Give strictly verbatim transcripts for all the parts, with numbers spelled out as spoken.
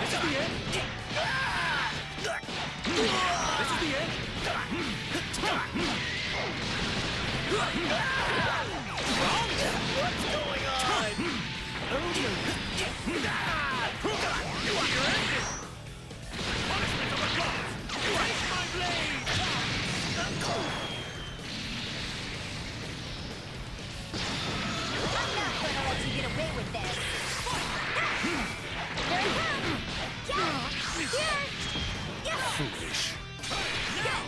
This is the end. This is the end. What's going on? Oh no. You are your ending. Punishment of the gods. Raise my blade. I'm not gonna let you get away with this. Here it comes. Yeah. Here. Yeah. Foolish. Now.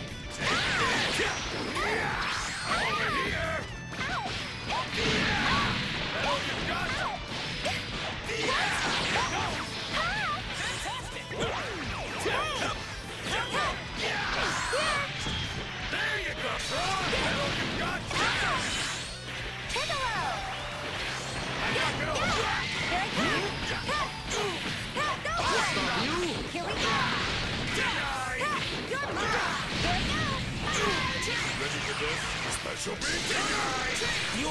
Over here. Oh, you got it. Fantastic. There you go. Oh, you got it. Piccolo. Knock it over. Here it comes. Here we go. You're mine. Here we go. Ready for this? Special beat. You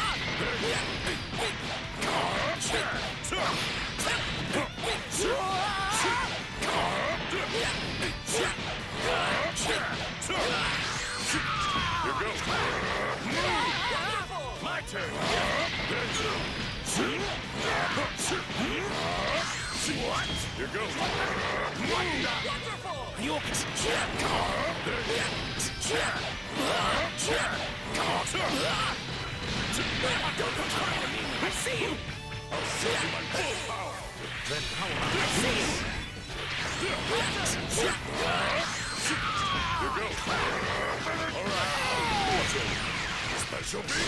My turn. What? Here goes. Wonderful. You I see you. I'll show you my full power. Then how about I see you? Here goes. All right. Special beat.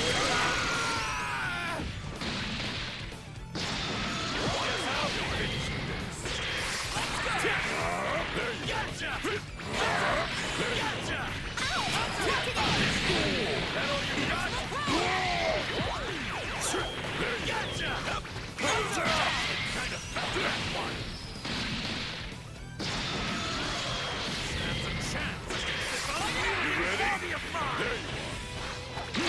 There you gotcha! Gotcha! That all you got? Gotcha! Kind of felt that one. Stands a chance against this unwieldy body of mine. There you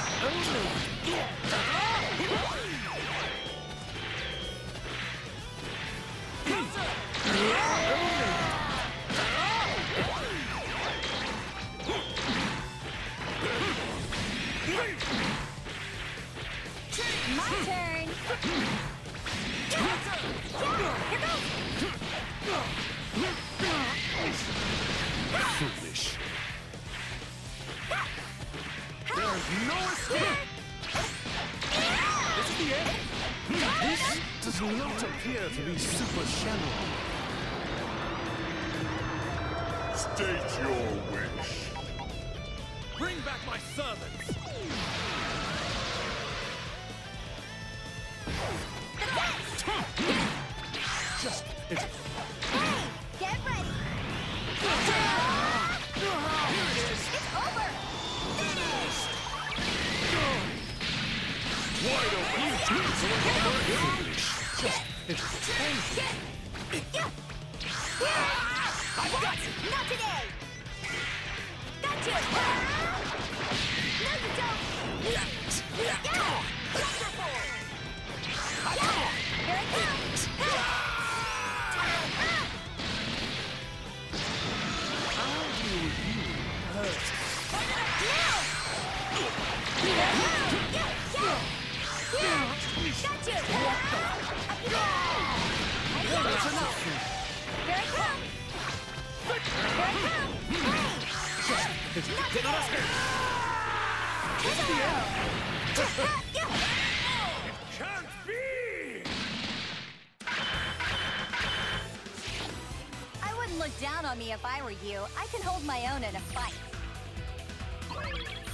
My turn. Here goes. foolish. There's no escape. This is the end. This does not appear to be super shallow. State your wish. Bring back my servants. Just it's Hey, get ready. here it is. It's over. Finished. Wide open. Foolish. Just it's Yeah. I've got you. Not today. Got you. No, you don't. Yeah. Wonderful. Yeah. Here it comes. how do you hurt? Now. Here it comes. Yeah. Yeah. Yeah. Got you. That's enough. Here it comes. Here it comes. Hey. It's Not today. Can't be! I wouldn't look down on me if I were you. I can hold my own in a fight.